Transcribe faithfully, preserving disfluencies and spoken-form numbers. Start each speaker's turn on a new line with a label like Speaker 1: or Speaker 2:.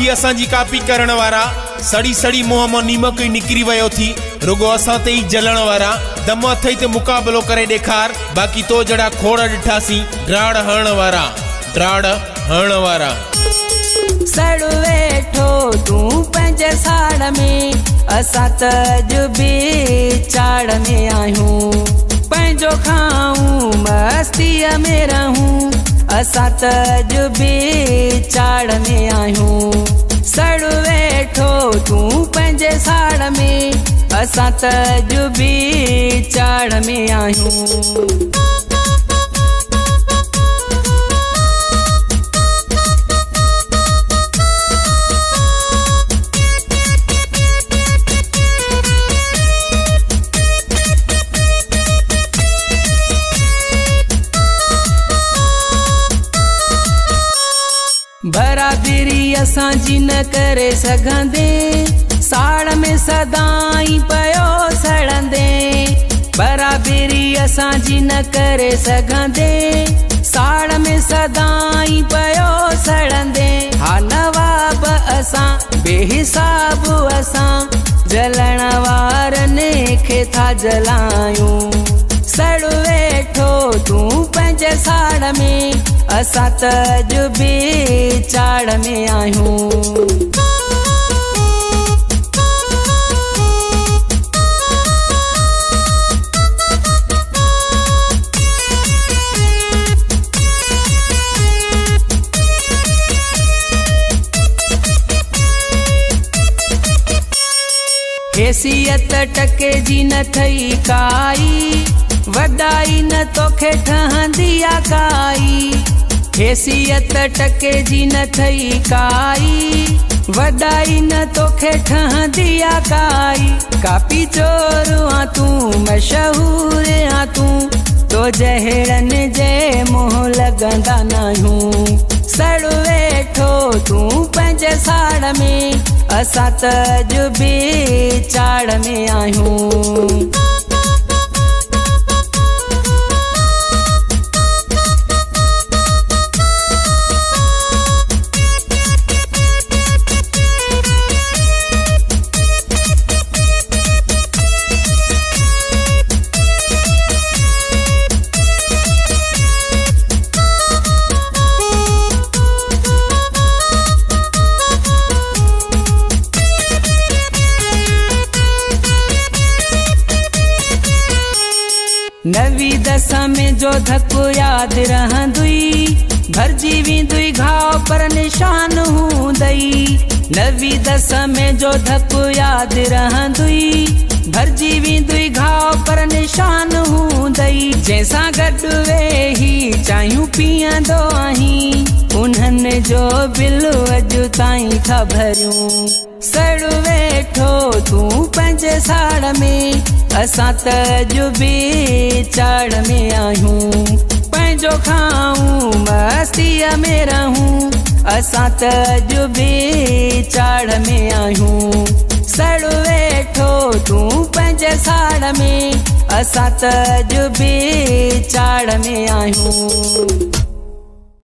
Speaker 1: असांजी कापी करण वारा सड़ी सड़ी मुंह में नीमक ही निकरी वयो थी। रुगो असां ते ही जलण वारा दम अथई ते मुकाबलो करे ॾेखार। बाकी तो जड़ा खोड़ ॾिठासी ड्राड़ हरण वारा ड्राड़ हरण वारा।
Speaker 2: सड़ वेठो तू पंहिंजे साड़ में असां त अॼु बि चाड़ में आहियूं। पंहिंजो खाऊं मस्तीअ में रहूं असां त अॼु बि चाड़ में आहियूं। सड़ वेठो तू पंहिंजे साड़ में असां त अॼु बि चाड़ में आहियूं। बराबरी असां जी न करे सघंदे साड़ में सदाई पयो सड़ंदे। बराबरी असां जी न करे सघंदे साड़ में सदाई पयो सड़ंदे। हा नवाब असां बेहिसाब असां जलण वारनि खे था जलायूं। सड़ वेठो तू पंहिंजे साड़ में असां त अॼु बि चाड़ में आहियूं। हैसियत टके जी न थई काई वॾाई न तोखे ठहंदी आ काई। हैसियत टके जी न थई काई वॾाई न तोखे ठहंदी आ काई। कापी चोर आ तू मशहूर आ तू तो जहिड़नि जे मुंह लॻंदा नाहियूं। सड़ वेठो तू पंहिंजे साड़ में असां त अॼु बि चाड़ में आहियूं। नवी दस में जो धक्को याद रहंदुई भरजी वेंदुई घाव पर निशान हूंदई। नवी दस में जो धक्को याद रहंदुई भरजी वेंदुई घाव पर निशान हूंदई। जैसां गॾु वेही चाहियूं पीअंदो आहीं उन्हनि जो बिल अॼु ताईं ख़बरूं। सड़ वेठो तू पंहिंजे साड़ में असां त अॼु बि चाड़ में आहियूं। पंहिंजो खाऊं मस्तीअ में रहूं असां त अॼु बि चाड़ में आहियूं। सड़ वेठो तू पंहिंजे साड़ में असां त अॼु बि चाड़ में आहियूं।